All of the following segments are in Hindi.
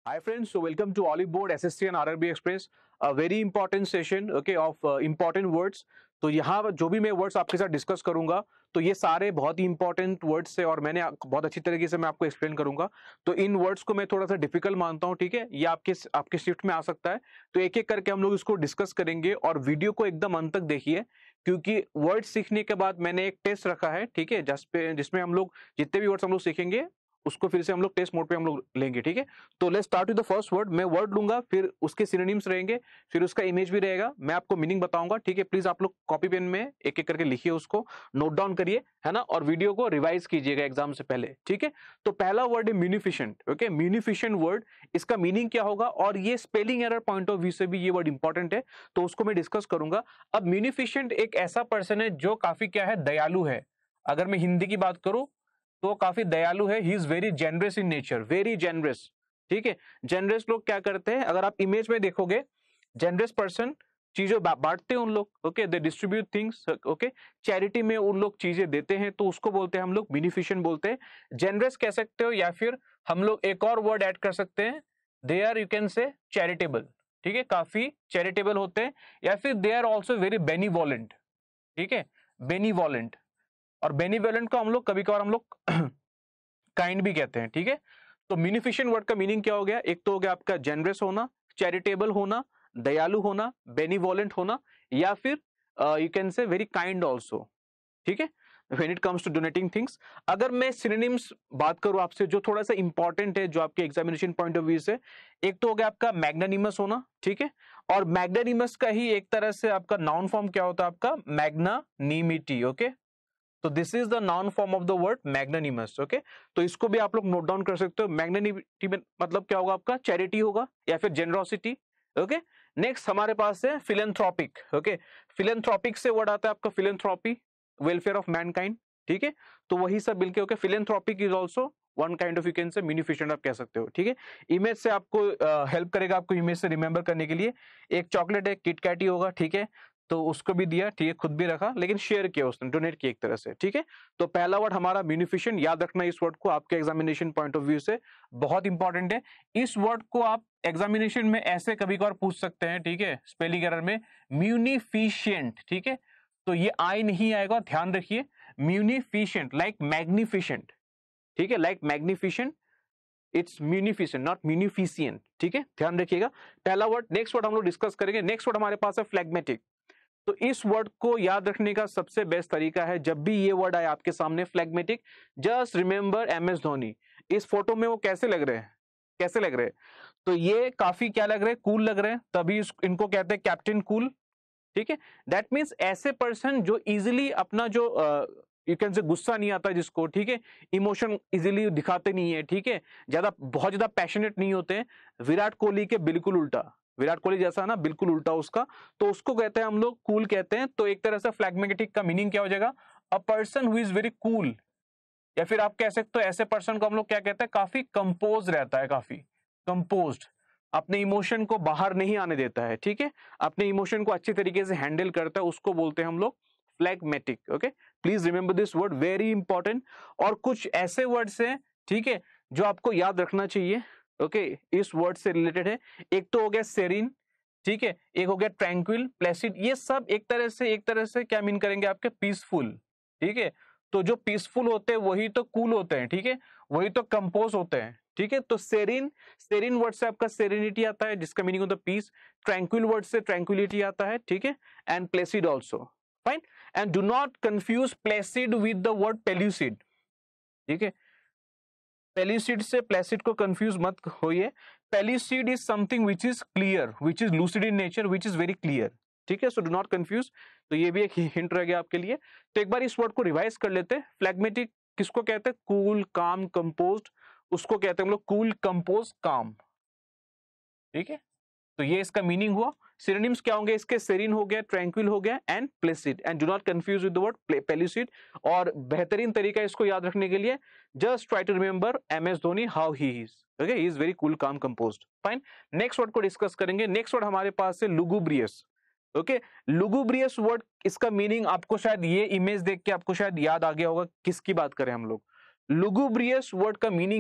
Hi friends, so welcome to Oliveboard SSC and RRB Express, a very important session, okay, of important words. तो यहाँ जो भी मैं वर्ड्स आपके साथ डिस्कस करूंगा तो ये सारे बहुत ही इंपॉर्टेंट वर्ड्स है और मैंने बहुत अच्छी तरीके से मैं आपको एक्सप्लेन करूंगा। तो इन वर्ड्स को मैं थोड़ा सा डिफिकल्ट मानता हूँ, ठीक है, ये आपके शिफ्ट में आ सकता है। तो एक एक करके हम लोग इसको डिस्कस करेंगे और वीडियो को एकदम अंत तक देखिए, क्योंकि वर्ड सीखने के बाद मैंने एक टेस्ट रखा है, ठीक है, जिसमें हम लोग जितने भी वर्ड्स हम लोग सीखेंगे उसको फिर से हम लोग टेस्ट मोड पे हम लोग लेंगे, ठीक है। तो let's start with the first word. मैं वर्ड लूंगा, फिर उसके सिनोनिम्स रहेंगे, फिर उसका इमेज भी रहेगा, मैं आपको मीनिंग बताऊंगा, ठीक है। प्लीज आप लोग कॉपी पेन में एक एक करके लिखिए, उसको नोट डाउन करिए, है ना, और वीडियो को रिवाइज कीजिएगा एग्जाम से पहले, ठीक है। तो पहला वर्ड है म्यूनिफिशेंट, ओके, म्यूनिफिशेंट वर्ड, इसका मीनिंग क्या होगा और ये spelling error point of view से भी ये वर्ड इंपॉर्टेंट है, तो उसको मैं डिस्कस करूंगा। अब म्यूनिफिशेंट एक ऐसा पर्सन है जो काफी क्या है, दयालु है। अगर मैं हिंदी की बात करूं तो काफी दयालु है, he is very generous in nature, very generous, ठीक है। जेनरस लोग क्या करते हैं, अगर आप इमेज में देखोगे, जेनरस पर्सन चीजों बांटते हैं उन लोग, okay, they distribute things, okay, charity में उन लोग चीजें देते हैं, तो उसको बोलते हैं हम लोग बेनिफिशिएंट बोलते हैं, जेनरस कह सकते हो, या फिर हम लोग एक और वर्ड ऐड कर सकते हैं, they are, you can say charitable, ठीक है, काफी चैरिटेबल होते हैं, या फिर they are also very benevolent, ठीक है, बेनिवोलेंट। और बेनिवोलेंट को हम लोग कभी कभार हम लोग काइंड भी कहते हैं, ठीक है। तो म्यूनिफिशिएंट वर्ड का मीनिंग क्या हो गया, एक तो हो गया आपका जेनरस होना, चैरिटेबल होना, दयालु होना, बेनिवोलेंट होना, या फिर you can say very kind also, ठीक है, when it comes to donating things. अगर मैं सिनोनिम्स बात करूं आपसे जो थोड़ा सा इंपॉर्टेंट है, जो आपके एग्जामिनेशन पॉइंट ऑफ व्यू से, एक तो हो गया आपका मैग्नानिमस होना, ठीक है, और मैग्नानिमस का ही एक तरह से आपका नाउन फॉर्म क्या होता है, आपका मैग्नानिमिटी, ओके। तो this is the noun form of the word magnanimous, okay. तो इसको भी आप लोग नोट डाउन कर सकते हो। मैग्नानिमिटी में मतलब क्या होगा, आपका चैरिटी होगा या फिर जेनरोसिटी, ओके। नेक्स्ट हमारे पास है फिलेंथ्रोपिक, ओके। फिलेंथ्रोपिक से वर्ड आता है आपका फिलेंथ्रोपी, वेलफेयर ऑफ मैनकाइंड, ठीक है। तो वही सब मिलके okay, philanthropic is also one kind of, you can say munificent आप कह सकते हो, ठीक है। इमेज से आपको हेल्प करेगा, आपको इमेज से रिमेंबर करने के लिए। एक चॉकलेट है, किटकैट ही होगा, ठीक है, तो उसको भी दिया, ठीक है, खुद भी रखा, लेकिन शेयर किया उसने, डोनेट किया एक तरह से, ठीक है। तो पहला वर्ड हमारा म्यूनिफिशिएंट, याद रखना इस वर्ड को, आपके एग्जामिनेशन पॉइंट ऑफ व्यू से बहुत इंपॉर्टेंट है। इस वर्ड को आप एग्जामिनेशन में ऐसे कभी कभार पूछ सकते हैं, ठीक है, स्पेलिंग एरर में, म्यूनिफिशिएंट, ठीक है। तो ये आई नहीं आएगा, ध्यान रखिए, म्यूनिफिशिएंट लाइक मैग्निफिशेंट, ठीक है, like magnificent, it's munificent not munificent, ठीक है, ध्यान रखिएगा। पहला वर्ड, नेक्स्ट वर्ड हम लोग डिस्कस करेंगे। नेक्स्ट वर्ड हमारे पास है फ्लैग्मेटिक। तो इस वर्ड को याद रखने का सबसे बेस्ट तरीका है, जब भी ये वर्ड आए आपके सामने phlegmatic, just remember M S Dhoni. इस फोटो में वो कैसे लग रहे हैं, कैसे लग रहे हैं, तो ये काफी क्या लग रहे हैं, कूल लग रहे हैं, तभी इनको कहते हैं कैप्टन कूल, ठीक है। दैट मीन्स ऐसे पर्सन जो इजिली अपना जो यू कैन से गुस्सा नहीं आता जिसको, ठीक है, इमोशन इजिली दिखाते नहीं है, ठीक है, ज्यादा बहुत ज्यादा पैशनेट नहीं होते हैं, विराट कोहली के बिल्कुल उल्टा, विराट कोहली जैसा ना, बिल्कुल उल्टा उसका, तो उसको कहते हैं हम लोग कूल कहते हैं। तो एक तरह से फ्लैग्मेटिक का मीनिंग क्या हो जाएगा, a person who is very cool, या फिर आप कह सकते हो ऐसे पर्सन को हम लोग क्या कहते हैं, काफी कंपोज रहता है, काफी कंपोज्ड, अपने इमोशन को बाहर नहीं आने देता है, ठीक है, अपने इमोशन को अच्छी तरीके से हैंडल करता है, उसको बोलते हैं हम लोग phlegmatic, okay. Please remember this word, very important. और कुछ ऐसे वर्ड्स हैं, ठीक है, जो आपको याद रखना चाहिए, ओके, इस वर्ड से रिलेटेड है। एक तो हो गया सेरिन, ठीक है, एक हो गया ट्रैंक्विल, प्लेसिड, ये सब एक तरह से क्या मीन करेंगे, आपके पीसफुल, ठीक है। तो जो पीसफुल होते हैं वही तो कूल होते हैं, ठीक है, वही तो कंपोज होते हैं, ठीक है। तो सेरिन, सेरिन वर्ड से आपका सेरेनिटी आता है, जिसका मीनिंग होता है पीस। ट्रैंक्विल वर्ड से ट्रैंक्विलिटी आता है, ठीक है, and placid also, fine. And do not confuse placid with the word pellucid, ठीक है, पेल्यूसिड से प्लेसिड को कंफ्यूज मत होइए। Pellucid is something which is clear, which is lucid in nature, which is very clear, ठीक है, सो डू नॉट कंफ्यूज। तो ये भी एक हिंट रह गया आपके लिए। तो एक बार इस वर्ड को रिवाइज कर लेते हैं। फ्लैग्मेटिक किसको कहते हैं, कूल, काम, कंपोज्ड, उसको कहते हैं हम लोग कूल, कंपोज, काम, ठीक है। तो ये इसका मीनिंग हुआ। सिनोनिम्स क्या होंगे इसके, सेरिन हो गया, ट्रैंक्विल हो गया, and placid, and do not confuse with the word pellucid. और बेहतरीन तरीका इसको याद रखने के लिए, just try to remember M S Dhoni, how he is, okay, he is very cool, calm, composed, fine. Next word को डिस्कस करेंगे। नेक्स्ट वर्ड हमारे पास है लुगुब्रियस, ओके। लुगुब्रियस वर्ड, इसका मीनिंग आपको शायद ये इमेज देख के आपको शायद याद आ गया होगा किसकी बात करें हम लोग। लुगुब्रियस वर्ड का मीनिंग है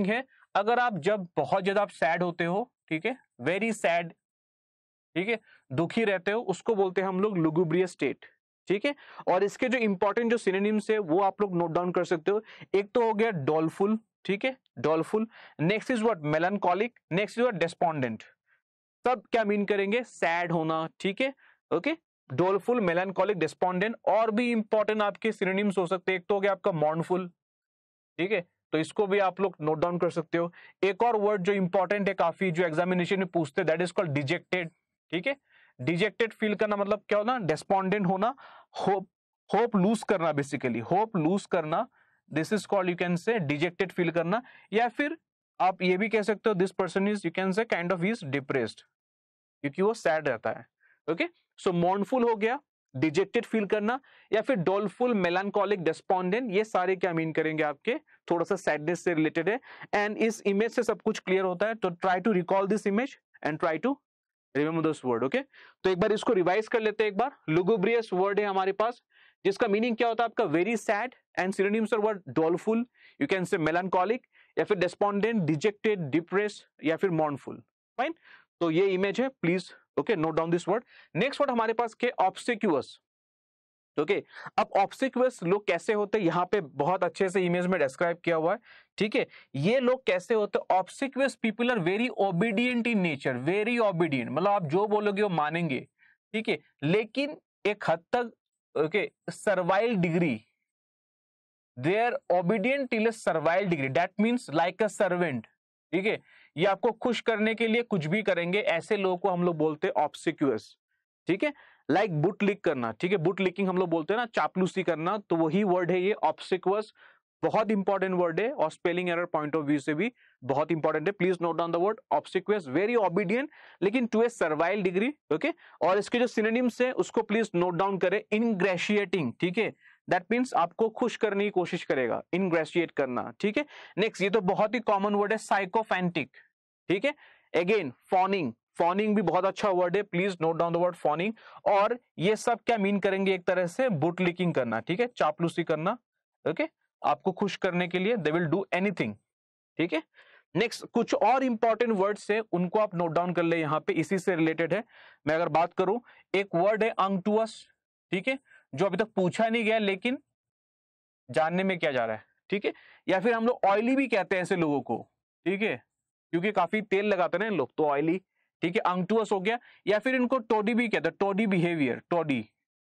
अगर आप जब बहुत ज्यादा आप सैड होते हो, ठीक है, वेरी सैड, ठीक है, दुखी रहते हो, उसको बोलते हैं हम लोग लुगुब्रियस स्टेट, ठीक है। और इसके जो इंपॉर्टेंट जो सिनोनिम्स है वो आप लोग नोट डाउन कर सकते हो। एक तो हो गया डॉलफुल, ठीक है, doleful. Next is what, melancholic. Next is what, despondent. सब क्या मीन करेंगे, सैड होना, ठीक है, ओके। डोलफुल, मेलानकॉलिक, डेस्पॉन्डेंट। और भी इंपॉर्टेंट आपके सिनोनिम्स हो सकते हैं, एक तो हो गया आपका मॉर्नफुल, ठीक है, तो इसको भी आप लोग नोट डाउन कर सकते हो। एक और वर्ड जो इंपॉर्टेंट है काफी, जो एग्जामिनेशन में पूछते हैं, दैट इज कॉल्ड डिजेक्टेड, ठीक है। डिजेक्टेड फील करना मतलब क्या होना, डेस्पॉन्डेंट होना, होप होप लूज करना, बेसिकली होप लूज करना, this is called, you can say dejected feel करना। या फिर आप ये भी कह सकते हो, this person is, you can say kind of is depressed, क्योंकि वो सैड रहता है, ओके। सो मॉर्नफुल हो गया, डिजेक्टेड फील करना, या फिर डोलफुल, मेलानकॉलिक, डेस्पॉन्डेंट, ये सारे क्या मीन करेंगे आपके, थोड़ा सा सैडनेस से रिलेटेड है। एंड इस इमेज से सब कुछ क्लियर होता है, तो try to recall this image and try to remember this word, okay. तो एक बार इसको रिवाइज कर लेते हैं। एक बार लुगुब्रियस वर्ड है हमारे पास, जिसका मीनिंग क्या होता है आपका, very sad. And synonyms are word doleful, you can say melancholic, या फिर डेस्पॉन्डेंट, डिजेक्टेड, डिप्रेस, या फिर मॉर्नफुल, फाइन। तो ये इमेज है, please okay note down this word. Next word हमारे पास के ऑब्सिक्यूअस, ओके। अब ऑब्सिक्यूअस लोग कैसे होते हैं, यहाँ पे बहुत अच्छे से इमेज में डिस्क्राइब किया हुआ है, ठीक है। ये लोग कैसे होते हैं, obsequious people are very obedient in nature, very obedient, मतलब आप जो बोलोगे वो मानेंगे, ठीक है, लेकिन एक हद तक, okay, servile degree, they are obedient till a servile degree, that means like a servant, ठीक है। ये आपको खुश करने के लिए कुछ भी करेंगे, ऐसे लोगों को हम लोग बोलते हैं ऑब्सिक्यूअस, ठीक है। लाइक बुट लिक करना, ठीक है, बुट लिकिंग हम लोग बोलते हैं ना, चापलूसी करना, तो वही वर्ड है ये ऑब्सिक्यूअस। बहुत इंपॉर्टेंट वर्ड है, और spelling error point of view से भी बहुत इंपॉर्टेंट है। Please note down the word obsequious, very obedient, लेकिन to a servile degree, okay. और इसके जो सिनोनिम्स है उसको प्लीज नोट डाउन करें। इनग्रेशिएटिंग, ठीक है, दैट मीन्स आपको खुश करने की कोशिश करेगा, इनग्रेशिएट करना, ठीक है। नेक्स्ट, ये तो बहुत ही कॉमन वर्ड है, साइकोफैंटिक, ठीक है। अगेन फॉनिंग, फॉनिंग भी बहुत अच्छा वर्ड है, please note down the word fawning. और ये सब क्या मीन करेंगे, एक तरह से बुट लिकिंग करना, ठीक है, चापलूसी करना, ओके, आपको खुश करने के लिए दे विल डू एनीथिंग, ठीक है। नेक्स्ट, कुछ और इंपॉर्टेंट वर्ड्स है, उनको आप नोट डाउन कर ले, यहाँ पे इसी से रिलेटेड है। मैं अगर बात करूं, एक वर्ड है अंक्टुअस, ठीक है, जो अभी तक पूछा नहीं गया, लेकिन जानने में क्या जा रहा है, ठीक है। या फिर हम लोग ऑयली भी कहते हैं ऐसे लोगों को, ठीक है, क्योंकि काफी तेल लगाते हैं ना इन लोग, तो ऑयली, ठीक है, अंक्टुअस हो गया। या फिर इनको टोडी भी कहते हैं, टोडी बिहेवियर, टोडी।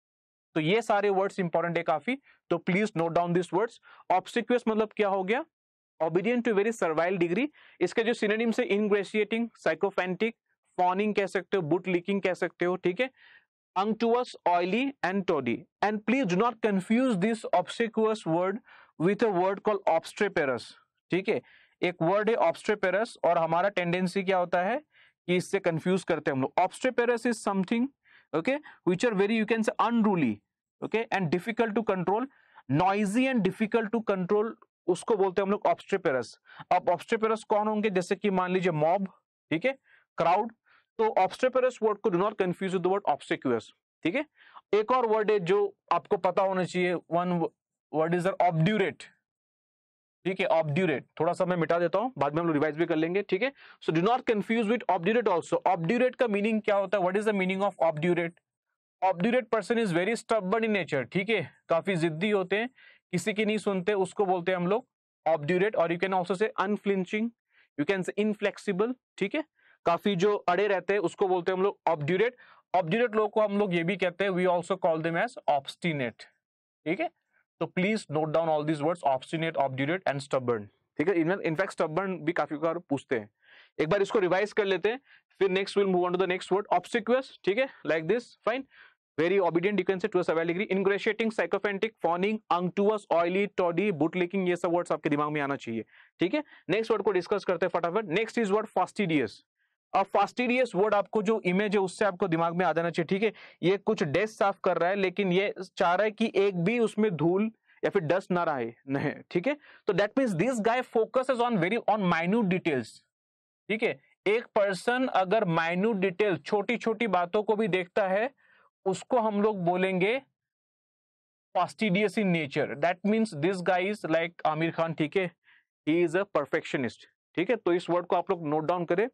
तो ये सारे वर्ड्स इंपॉर्टेंट है काफी, तो please note down this words. Obsequious मतलब क्या हो गया, obedient to very servile degree. इसके जो सिनोनिम्स है, इनग्रेशिएटिंग, साइकोफैंटिक, फॉनिंग कह सकते हो, बुट लीकिंग कह सकते हो, ठीक है, unctuous, oily, and toddy. And please do not confuse this obsequious word with a word called obstreperous. ठीक है, एक वर्ड है obstreperous, और हमारा टेंडेंसी क्या होता है कि इससे कंफ्यूज करते हैं हम लोग। obstreperous is something, okay, which are very, you can say, unruly, okay, and difficult to control, noisy and difficult to control, उसको बोलते हैं हम लोग obstreperous। अब obstreperous कौन होंगे, जैसे कि मान लीजिए मॉब, ठीक है, क्राउड। तो ऑब्स्ट्रेपरस वर्ड को do not confuse with the word obsequious, ठीक है। एक और वर्ड है जो आपको पता होना चाहिए, वन वर्ड इज ऑब्ड्यूरेट, ठीक है, ऑब्ड्यूरेट। थोड़ा सा मैं मिटा देता हूं, बाद में हम लोग रिवाइज भी कर लेंगे, ठीक है। So do not confuse with obdurate also. Obdurate का मीनिंग क्या होता है, what is the meaning of obdurate? Obdurate person is very stubborn in nature, ठीक है, काफी जिद्दी होते हैं, किसी की नहीं सुनते, उसको बोलते हैं हम लोग ऑब्ड्यूरेट। और you can also say unflinching, you can say inflexible, ठीक है, काफी जो अड़े रहते हैं उसको बोलते हैं हम लोग ऑब्ड्यूरेट। ऑब्ड्यूरेट लोग को हम लोग ये भी कहते हैं, we also call them as obstinate, ठीक है। तो please note down all these words, obstinate, obdurate and stubborn, ठीक है। इनफैक्ट स्टबर्न भी काफी बार पूछते हैं। एक बार इसको रिवाइज कर लेते हैं, फिर next will move on to the next word, obsequious, ठीक है, like this, fine, very obedient, you can say, to a severe degree, ingratiating, sycophantic, fawning, unctuous, oily, toddy, bootlicking, ये सब वर्ड्स आपके दिमाग में आना चाहिए, ठीक है। नेक्स्ट वर्ड को डिस्कस करते हैं फटाफट। Next is word fastidious. अब फास्टिडियस वर्ड आपको जो इमेज है उससे आपको दिमाग में आ जाना चाहिए, ठीक है। ये कुछ डेस्क साफ कर रहा है, लेकिन ये चाह रहा है कि एक भी उसमें धूल या फिर डस्ट ना रहे, नहीं, ठीक है। तो that means this guy focuses on very on minute details, ठीक है। एक पर्सन अगर माइन्यूट डिटेल, छोटी छोटी बातों को भी देखता है, उसको हम लोग बोलेंगे fastidious in nature. That means this guy is like Aamir Khan, ठीक है, ही इज अ परफेक्शनिस्ट, ठीक है, तो इस वर्ड को आप लोग नोट डाउन करें।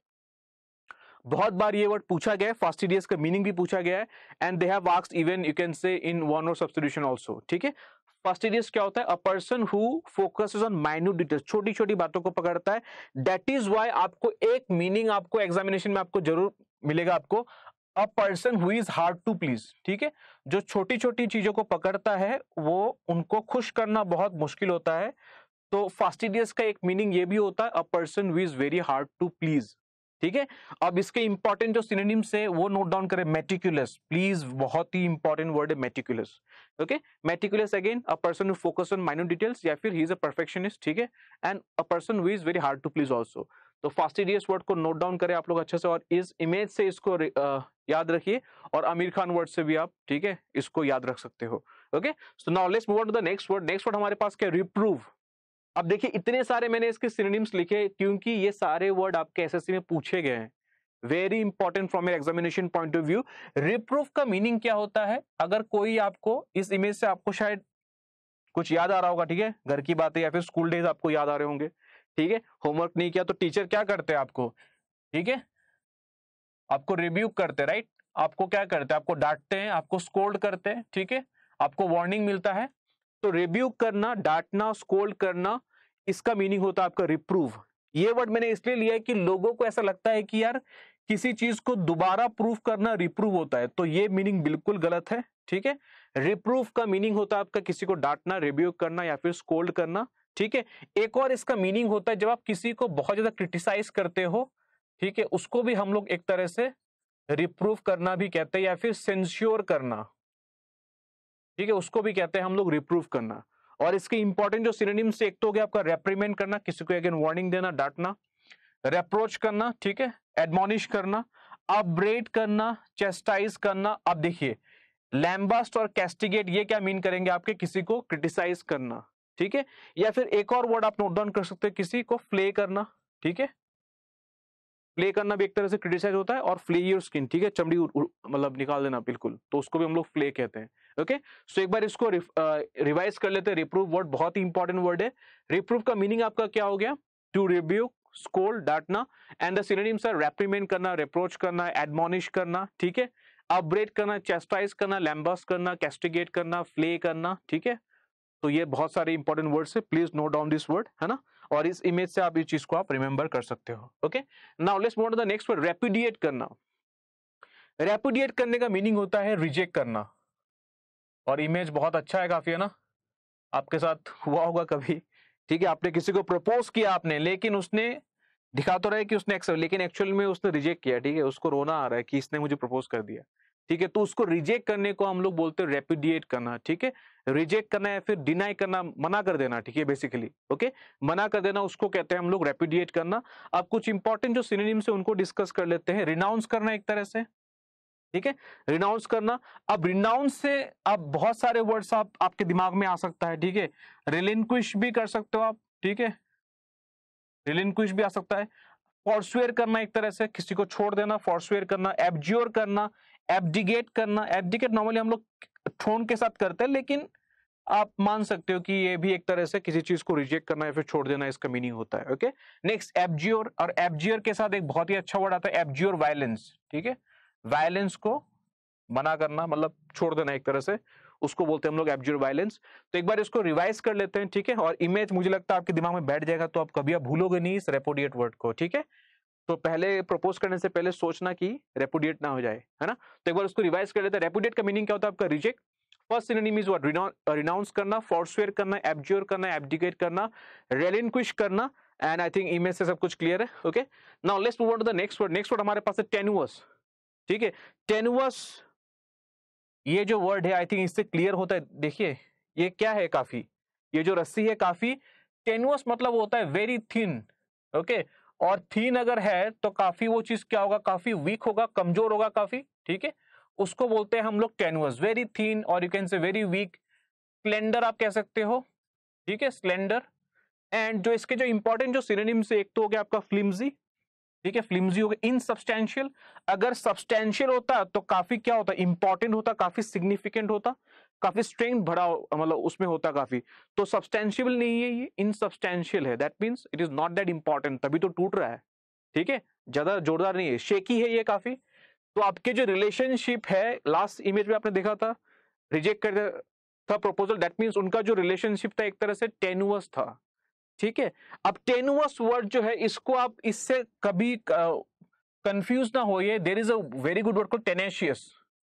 बहुत बार ये वर्ड पूछा गया है, फास्टिडियस का मीनिंग भी पूछा गया है, and they have asked even you can say in one or substitution also. ठीक है, फास्टिडियस क्या होता है? A person who focuses on minute details, छोटी छोटी बातों को पकड़ता है। दैट इज व्हाई आपको एक मीनिंग आपको एग्जामिनेशन में आपको जरूर मिलेगा, आपको a person who is hard to please. ठीक है, जो छोटी छोटी चीजों को पकड़ता है वो उनको खुश करना बहुत मुश्किल होता है। तो फास्टिडियस का एक मीनिंग ये भी होता है, a person who is very hard to please. ठीक है, अब इसके इंपॉर्टेंट जो सिनोनिम्स है वो नोट डाउन करें। मेटिकुलस, प्लीज, बहुत ही इंपॉर्टेंट वर्ड है meticulous. Okay, meticulous again a person who focus on minute details, या फिर ही इज अ परफेक्शनिस्ट। ठीक है, and a person who is very hard to please also. तो फास्टिडियस वर्ड को नोट डाउन करें आप लोग अच्छे से, और इस इमेज से इसको याद रखिए, और आमिर खान वर्ड से भी आप, ठीक है, इसको याद रख सकते हो। Okay, so now let's move on to the next word. Next word हमारे पास क्या? रिप्रूव। अब देखिए इतने सारे मैंने इसके सिनोनिम्स लिखे क्योंकि ये सारे वर्ड आपके एसएससी में पूछे गए हैं, very important from your examination point of view. Reproof का मीनिंग क्या होता है? अगर कोई आपको इस इमेज से आपको शायद कुछ याद आ रहा होगा, ठीक है, घर की बातें या फिर स्कूल डेज आपको याद आ रहे होंगे। ठीक है, होमवर्क नहीं किया तो टीचर क्या करते हैं आपको? ठीक है, आपको रिव्यू करते हैं, राइट? आपको क्या करते हैं? आपको डांटते हैं, आपको स्कोल्ड करते हैं। ठीक है, आपको वार्निंग मिलता है। तो रिव्यू करना, डांटना, स्कोल्ड करना, इसका मीनिंग होता है आपका रिप्रूव। ये वर्ड मैंने इसलिए लिया है कि लोगों को ऐसा लगता है कि यार किसी चीज को दोबारा प्रूव करना रिप्रूव होता है, तो ये मीनिंग बिल्कुल गलत है। ठीक है, रिप्रूव का मीनिंग होता है आपका किसी को डांटना, रिव्यू करना या फिर स्कोल्ड करना। ठीक है, एक और इसका मीनिंग होता है जब आप किसी को बहुत ज्यादा क्रिटिसाइज करते हो, ठीक है, उसको भी हम लोग एक तरह से रिप्रूव करना भी कहते हैं, या फिर सेंश्योर करना। ठीक है, उसको भी कहते हैं हम लोग रिप्रूव करना। और इसके इंपॉर्टेंट जो सिनोनिम्स, एक तो हो गया आपका रेप्रीमेंड करना, किसी को अगेन वार्निंग देना, डांटना। रेप्रोच करना, ठीक है, एडमोनिश करना। अपब्रेड करना, चेस्टाइज करना। अब देखिए लैम्बास्ट और कैस्टिगेट ये क्या मीन करेंगे आपके? किसी को क्रिटिसाइज करना। ठीक है, या फिर एक और वर्ड आप नोट डाउन कर सकते हैं, किसी को फ्ले करना। ठीक है, प्ले करना भी एक तरह से क्रिटिसाइज होता है, और फ्ले योर स्किन, ठीक है, चमड़ी मतलब निकाल देना बिल्कुल, तो उसको भी हम लोग फ्ले कहते हैं। ओके, सो एक बार इसको रिवाइज कर लेते हैं। रिप्रूव वर्ड बहुत ही इंपॉर्टेंट वर्ड है। रिप्रूव का मीनिंग आपका क्या हो गया? टू रिब्यूक, स्कोल्ड, डांटना। And the synonyms are reprimand करना, रिप्रोच करना, एडमोनिश करना। ठीक है, अपब्रेड करना, चेस्टाइज करना, लैम्बास करना, कैस्टिगेट करना, फ्ले करना। ठीक है, तो ये बहुत सारे इंपॉर्टेंट वर्ड्स है, please note down this word, है ना, और इस इमेज से आप इस चीज को आप रिमेंबर कर सकते हो। Okay, now let's move on to the next word, repudiate करना। रेपुडिएट करने का मीनिंग होता है रिजेक्ट करना, और इमेज बहुत अच्छा है काफी, है ना, आपके साथ हुआ होगा कभी। ठीक है, आपने किसी को प्रपोज किया आपने, लेकिन उसने दिखा तो रहे कि उसने एक्सेप्ट, लेकिन एक्चुअल में उसने रिजेक्ट किया। ठीक है, उसको रोना आ रहा है कि इसने मुझे प्रपोज कर दिया। ठीक है, तो उसको रिजेक्ट करने को हम लोग बोलते हैं रेपुडिएट करना। ठीक है, रिजेक्ट करना या फिर डिनाई करना, मना कर देना। ठीक है, बेसिकली ओके, मना कर देना, उसको कहते हैं हम लोग रेपुडिएट करना। अब कुछ इंपॉर्टेंट जो सिनोनिम्स है उनको डिस्कस कर लेते हैं। रिनाउंस करना एक तरह से, ठीक है, रिनाउंस करना। अब रिनाउंस से अब बहुत सारे वर्ड्स आपके दिमाग में आ सकता है। ठीक है, रिलिंक्विश भी कर सकते हो आप। ठीक है, रिलिंक्विश भी आ सकता है। फॉरस्वेयर करना, एक तरह से किसी को छोड़ देना, फॉरस्वेयर करना। एब्ज्योर करना, एब्डिगेट करना। एब्डिगेट नॉर्मली हम लोग ठोन के साथ करते हैं, लेकिन आप मान सकते हो कि ये भी एक तरह से किसी चीज को रिजेक्ट करना या फिर छोड़ देना, इसका मीनिंग होता है। ओके, नेक्स्ट एब्ज्योर, और एब्ज्योर के साथ एक बहुत ही अच्छा वर्ड आता है एब्ज्योर वायलेंस। ठीक है, वायलेंस को मना करना, मतलब छोड़ देना एक तरह से, उसको बोलते हैं हम लोग एब्ज्योर वायलेंस। तो एक बार इसको रिवाइज कर लेते हैं। ठीक है, और इमेज मुझे लगता है आपके दिमाग में बैठ जाएगा, तो आप कभी आप भूलोगे नहीं इस रेपुडिएट वर्ड को। ठीक है, तो पहले प्रपोज करने से पहले सोचना कि रेपुडिएट ना हो जाए, है ना। तो एक बार उसको रिवाइज कर लेते हैं। रेपुडिएट का मीनिंग क्या होता है आपका? Reject. First synonym is what? Renounce करना, फॉरस्वेयर करना, एब्ज्योर करना, एब्डिकेट करना, रेलिंक्विश करना। एंड आई थिंक इमेज से सब कुछ क्लियर है। Okay, now let's move on to the next word. Next word हमारे पास है टेनुअस। ठीक है, टेनुअस ये जो वर्ड है आई थिंक इससे क्लियर होता है। देखिए ये क्या है? काफी, ये जो रस्सी है काफी टेनुअस, मतलब होता है वेरी थिन। ओके, और थीन अगर है तो काफी वो चीज क्या होगा? काफी वीक होगा, कमजोर होगा काफी। ठीक है, उसको बोलते हैं हम लोग टेनुअस, वेरी थीन, और you can say very weak. Slender आप कह सकते हो। ठीक है, स्लेंडर। एंड जो इसके जो इंपॉर्टेंट जो सिनोनिम्स है, एक तो हो गया आपका फ्लिम्जी। ठीक है, फ्लिम्जी हो गया। इनसब्सटेंशियल, अगर सब्सटेंशियल होता तो काफी क्या होता? इंपॉर्टेंट होता, काफी सिग्निफिकेंट होता। काफी स्ट्रेंथ भरा मतलब उसमें होता काफी। तो सब्सटेंशियल नहीं है, ये इनसब्सटेंशियल है, that means it is not that important, तभी तो टूट रहा है, ठीक है, ज्यादा जोरदार नहीं है, शेकी है ये काफी। तो आपके जो रिलेशनशिप है, लास्ट इमेज में आपने देखा था, रिजेक्ट कर दिया था प्रपोजल, दैट मीन्स उनका जो रिलेशनशिप था एक तरह से टेनुअस था, ठीक है। अब टेनुअस वर्ड जो है, इसको आप इससे कभी कंफ्यूज ना होइए, there is a very good word called tenacious.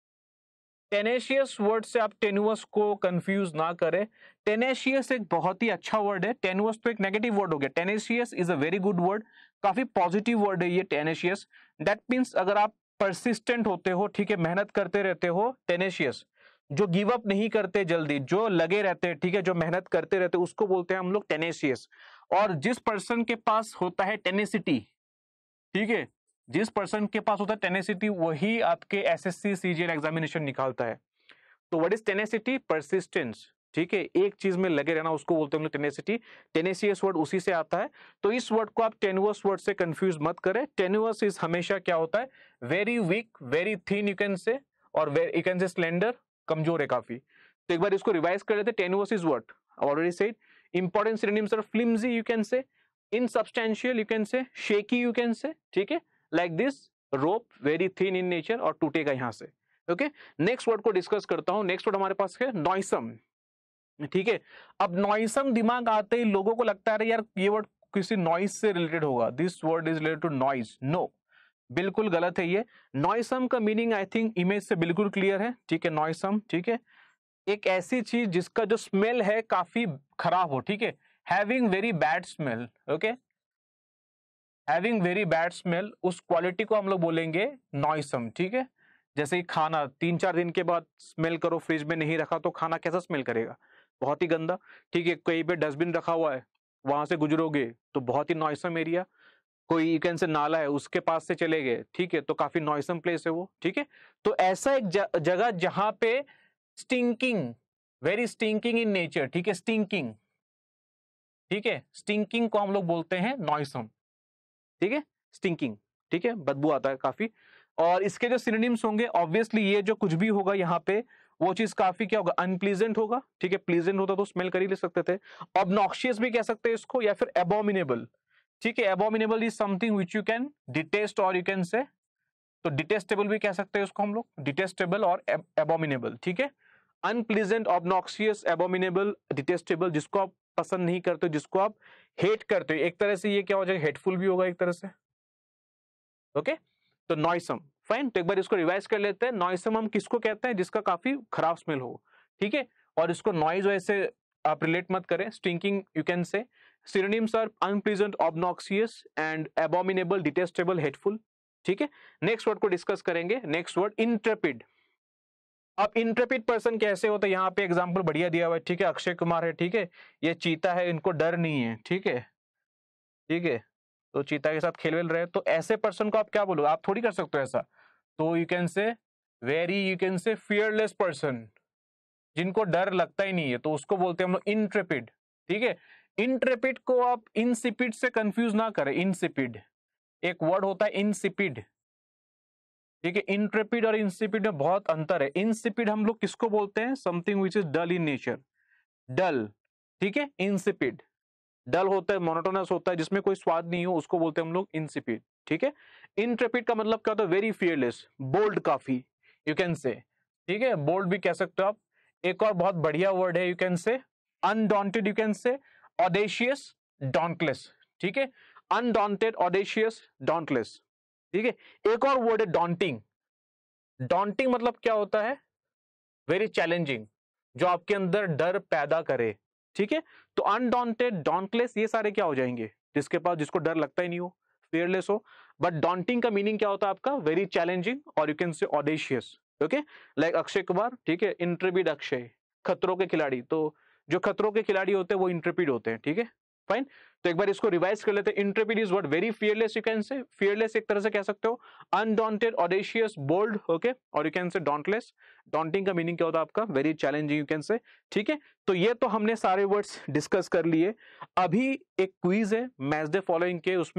Tenacious word से आप टेनुअस को कंफ्यूज ना करें। टेनेशियस एक बहुत ही अच्छा वर्ड है, टेनुअस तो एक नेगेटिव वर्ड हो गया, tenacious is a very good word, काफी पॉजिटिव वर्ड है ये टेनेशियस। दैट मीन्स अगर आप परसिस्टेंट होते हो, ठीक है, मेहनत करते रहते हो, टेनेशियस, जो गिव अप नहीं करते जल्दी, जो लगे रहते हैं, ठीक है, जो मेहनत करते रहते हैं, उसको बोलते हैं हम लोग टेनेशियस। और जिस पर्सन के पास होता है टेनेसिटी, ठीक है, जिस पर्सन के पास होता है टेनेसिटी, वही आपके एसएससी सीजीएल एग्जामिनेशन निकालता है। तो व्हाट इज टेनेसिटी? परसिस्टेंस, ठीक है, एक चीज में लगे रहना, उसको बोलते हैं टेनेसिटी। टेनेसियस वर्ड उसी से आता है। तो इस वर्ड को आप टेनुअस वर्ड से कंफ्यूज मत करें। टेनुअस इज हमेशा क्या होता है? Very weak, very thin you can say, और यू कैन से स्लेंडर, कमजोर है काफी। तो एक बार इसको रिवाइज कर लेते हैं। Tenuous is what? Already said. Important synonyms are flimsy you can say, insubstantial you can say, shaky you can say, ठीक है, like this, rope, very thin in nature, और टूटेगा यहां से। ओके, नेक्स्ट वर्ड को डिस्कस करता हूं। नेक्स्ट वर्ड हमारे पास है नॉइसम, ठीक है। अब नॉइसम दिमाग आते ही लोगों को लगता है यार ये वर्ड किसी नॉइज से रिलेटेड होगा, this word is related to noise. No, बिल्कुल गलत है ये। नॉइसम का मीनिंग आई थिंक इमेज से बिल्कुल क्लियर है, ठीक है। नॉइसम, ठीक है, एक ऐसी चीज जिसका जो स्मेल है काफी खराब हो, ठीक है, having very bad smell, okay, having very bad smell, उस क्वालिटी को हम लोग बोलेंगे नॉइसम, ठीक है। जैसे खाना 3-4 दिन के बाद स्मेल करो, फ्रिज में नहीं रखा तो खाना कैसा स्मेल करेगा? बहुत ही गंदा, ठीक है। कहीं पे डस्टबिन रखा हुआ है, वहां से गुजरोगे तो बहुत ही नॉइसम एरिया। कोई यू कैन से नाला है, उसके पास से चले गए, ठीक है, तो काफी नॉइसम प्लेस है वो, ठीक है। तो ऐसा एक जगह जहां पे stinking, very stinking in nature, ठीक है, स्टिंकिंग, ठीक है, स्टिंकिंग को हम लोग बोलते हैं नॉइसम, ठीक है, स्टिंकिंग, ठीक है, बदबू आता है काफी। और इसके जो सिनोनिम्स होंगे, ऑब्वियसली ये जो कुछ भी होगा यहाँ पे, वो चीज काफी क्या होगा? अनप्लीजेंट होगा, ठीक है, प्लीजेंट होता तो स्मेल कर ही ले सकते थे। ऑब्नॉक्शियस भी कह सकते हैं इसको, या फिर एबोमिनेबल, ठीक है। Abominable is something which you can detest, और यू कैन से, तो डिटेस्टेबल भी कह सकते हैं इसको हम लोग, डिटेस्टेबल और एबोमिनेबल, ठीक है। अनप्लीजेंट, ऑब्नॉक्शियस, एबोमिनेबल, डिटेस्टेबल, जिसको आप पसंद नहीं करते, जिसको आप हेट करते हो, एक तरह से ये क्या हो जाएगा? हेटफुल भी होगा एक तरह से, ओके। तो नॉइसम, फाइन। तो एक बार इसको रिवाइज कर लेते हैं। नॉइसम हम किसको कहते हैं? जिसका काफी खराब स्मेल हो, ठीक है। और इसको नॉइज वैसे आप रिलेट मत करें, stinking you can say. Synonyms are unpleasant, obnoxious, and abominable, detestable, hateful, ठीक है। नेक्स्ट वर्ड को डिस्कस करेंगे। Next word intrepid. अब इंट्रेपिड पर्सन कैसे होता है? यहाँ पे एग्जांपल बढ़िया दिया हुआ है, ठीक है, अक्षय कुमार है, ठीक है, ये चीता है, इनको डर नहीं है, ठीक है, ठीक है, तो चीता के साथ खेल वेल रहे, तो ऐसे पर्सन को आप क्या बोलोगे? आप थोड़ी कर सकते हो ऐसा। तो you can say very, you can say fearless person, जिनको डर लगता ही नहीं है, तो उसको बोलते हैं हम लोग इंट्रेपिड, ठीक है। इंट्रेपिड को आप इंसिपिड से कंफ्यूज ना करें। इंसिपिड एक वर्ड होता है, इंसिपिड, ठीक है। इंट्रेपिड और इंसिपिड में बहुत अंतर है। इंसिपिड हम लोग किसको बोलते हैं? Something which is dull in nature, dull, ठीक है। इंसिपिड डल होता है, मोनोटोनस होता है, जिसमें कोई स्वाद नहीं हो, उसको बोलते हैं हम लोग इंसिपिड, ठीक है। इंट्रेपिड का मतलब क्या होता है? वेरी फियरलेस, बोल्ड काफी, यू कैन से, ठीक है, बोल्ड भी कह सकते हो आप। एक और बहुत बढ़िया वर्ड है, you can say undaunted, you can say audacious, dauntless, ठीक है, अनडॉन्टेड, ऑडेशियस, डॉन्टलेस, ठीक है। एक और वर्ड है डॉन्टिंग। डॉन्टिंग मतलब क्या होता है? वेरी चैलेंजिंग, जो आपके अंदर डर पैदा करे, ठीक है। तो अनडॉन्टेड, डॉन्टलेस, ये सारे क्या हो जाएंगे? जिसके पास, जिसको डर लगता ही नहीं हो, फियरलेस हो। बट डॉन्टिंग का मीनिंग क्या होता है आपका? वेरी चैलेंजिंग, और you can say audacious, okay, like Akshay Kumar, ठीक है, इंट्रेपिड अक्षय, खतरों के खिलाड़ी। तो जो खतरों के खिलाड़ी होते हैं वो इंट्रेपिड होते हैं, ठीक है, फाइन। तो एक बार इसको रिवाइज कर लेते हैं। Intrepid is what? Very fearless, you can say, fearless एक तरह से कह सकते हो, अनडॉन्टेड, ऑडेशियस, बोल्ड, ओके, और you can say dauntless. Daunting का मीनिंग क्या होता है आपका? Very challenging, you can say, ठीक है। तो ये तो हमने सारे वर्ड्स डिस्कस कर लिए। अभी एक क्विज है मैच द फॉलोइंग के, उसमें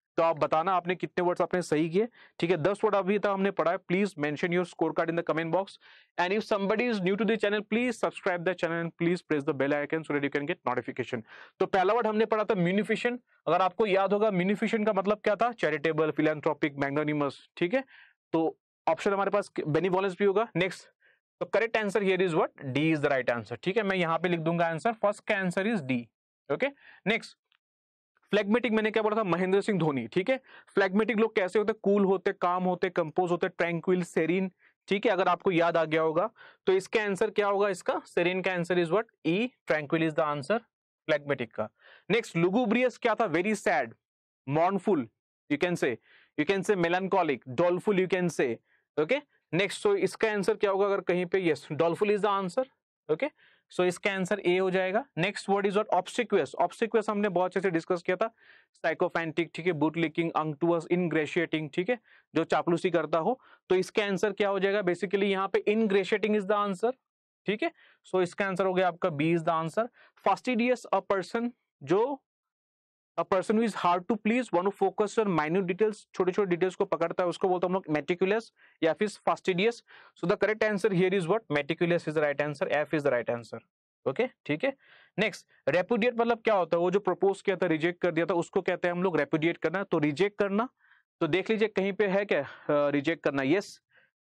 तो आप बताना आपने कितने वर्ड्स आपने सही किए, ठीक है। 10 वर्ड अभी तक हमने पढ़ा है। Please mention your score card in the comment box, and if somebody is new to the channel please subscribe the channel and please press the bell icon so that you can get notification. तो पहला वर्ड हमने पढ़ा था म्यूनिफिशन। अगर आपको याद होगा म्यूनिफिशन का मतलब क्या था, चैरिटेबल, फिलैंथ्रोपिक, मैग्नानिमस, ठीक है। तो ऑप्शन हमारे पास बेनिवोलेंस भी होगा। नेक्स्ट, तो correct answer here is what, D is the right answer, ठीक है। मैं यहां पे लिख दूंगा आंसर, फर्स्ट का answer is D, okay. Next, phlegmatic मैंने क्या बोला था, महेंद्र सिंह धोनी, ठीक है। फ्लैग्मेटिक लोग कैसे होते, कूल होते, काम होते, कंपोज होते, ट्रैंक्विल, सेरीन, ठीक है। अगर आपको याद आ गया होगा तो इसका आंसर क्या होगा, इसका सेरीन का answer is what, E, tranquil is the answer phlegmatic का। नेक्स्ट, लुगुब्रियस क्या था, very sad, mournful, you can say melancholic, doleful, you can say, okay. Next, so इसका आंसर क्या होगा अगर कहीं पे, yes, doleful is the answer, okay. So इसका आंसर ए हो जाएगा। Next word is what, obsequious. Obsequious हमने बहुत अच्छे से डिस्कस किया था, साइकोफैंटिक, ठीक है, बूटलिकिंग, अंक्टुअस, इनग्रेशिएटिंग, ठीक है, जो चापलूसी करता हो। तो इसका आंसर क्या हो जाएगा, बेसिकली यहाँ पे इनग्रेशिएटिंग इज द आंसर, ठीक है। सो इसका आंसर हो गया आपका B is the answer. Fastidious, a person जो A person who is hard to please, one who focuses on minute details, छोटे छोटे डिटेल्स को पकड़ता है, उसको बोलते हैं हम लोग मेटिकुलस या फिर fastidious. So the correct answer here is what, meticulous is the right answer, F is the right answer, okay, ठीक है। नेक्स्ट, रेपुडिएट मतलब क्या होता है, वो जो प्रपोज किया था, रिजेक्ट कर दिया था, उसको कहते हैं हम लोग रेपुडिएट करना। तो रिजेक्ट करना, तो देख लीजिए कहीं पे है क्या, रिजेक्ट करना, yes,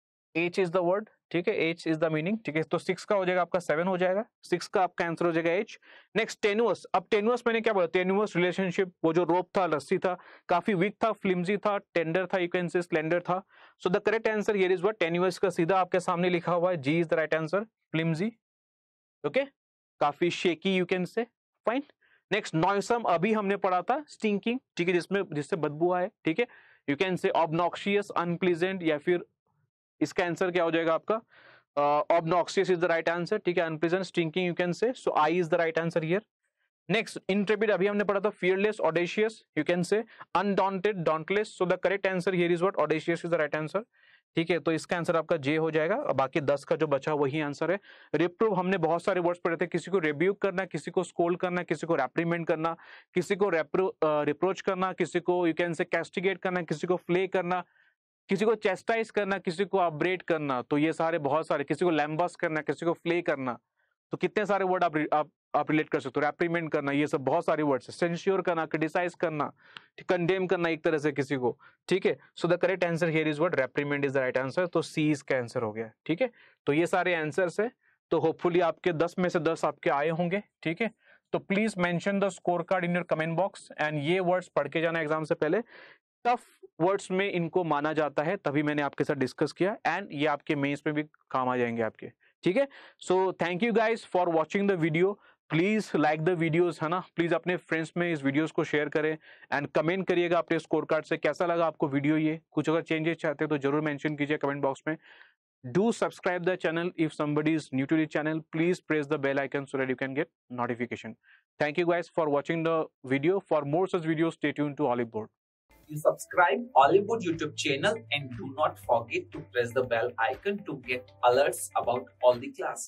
H is the word, ठीक है, H इज द मीनिंग, ठीक है। तो 6 का हो जाएगा आपका 7 हो जाएगा, 6 का आपका आंसर हो जाएगा H। नेक्स्ट, टेनुअस। अब टेनुअस मैंने क्या बोला, टेनुअस रिलेशनशिप, वो जो रोप था, रस्सी था, काफी वीक था, फ्लिमजी था, टेंडर था, यू कैन से स्लेंडर था। So the correct answer here is what, tenuous का सीधा आपके सामने लिखा हुआ है, G is the right answer, flimsy, okay, काफी shaky, you can say, fine. Next, noisome अभी हमने पढ़ा था, स्टिंकिंग, ठीक है, जिससे बदबू आए, ठीक है, you can say obnoxious, unpleasant, या फिर इसका आंसर क्या हो जाएगा आपका, obnoxious is the right answer, ठीक है, unpleasant, stinking, you can say, so I is the right answer here. Next, intrepid अभी हमने पढ़ा था, fearless, audacious, you can say, undaunted, dauntless. So the correct answer here is what, audacious is the right answer, ठीक है। तो इसका आंसर आपका जे हो जाएगा, और बाकी 10 का जो बचा वही आंसर है। रिप्रूव हमने बहुत सारे वर्ड्स पढ़े थे, किसी को रिब्यूक करना, किसी को स्कोल्ड करना, किसी को रेप्रीमेंड करना, किसी को रिप्रोच करना, किसी को यू कैन से कैस्टिगेट करना, किसी को फ्ले करना, किसी को चेस्टाइज करना, किसी को अपब्रेड करना। तो ये सारे बहुत सारे, किसी को लैम्बस करना, किसी को फ्ले करना, तो कितने सारे वर्ड आप रिलेट कर सकते हो, रेप्रीमेंड करना, ये सब बहुत सारे वर्ड्स है। सेंश्योर करना, क्रिटिसाइज करना, कंडेम करना एक तरह से किसी को, ठीक है। So the correct answer here is what, reprimand is the right answer. तो सी इसका आंसर हो गया, ठीक है। तो ये सारे आंसर्स है, तो होपफुली आपके 10 में से 10 आपके आए होंगे, ठीक है। तो please mention the score card in your comment box, and ये वर्ड्स पढ़ के जाना एग्जाम से पहले, टफ वर्ड्स में इनको माना जाता है, तभी मैंने आपके साथ डिस्कस किया, एंड ये आपके मेंस में भी काम आ जाएंगे आपके, ठीक है। So thank you guys for watching the video, please like the videos, है ना, प्लीज अपने फ्रेंड्स में इस वीडियोस को शेयर करें, एंड कमेंट करिएगा अपने स्कोर कार्ड से कैसा लगा आपको वीडियो, ये कुछ अगर चेंजेस चाहते हो तो जरूर मेंशन कीजिए कमेंट बॉक्स में। Do subscribe the channel if somebody is new to the channel. Please press the bell icon so that you can get notification. Thank you guys for watching the video. For more such videos, stay tuned to Oliveboard. You subscribe Oliveboard YouTube channel and do not forget to press the bell icon to get alerts about all the classes.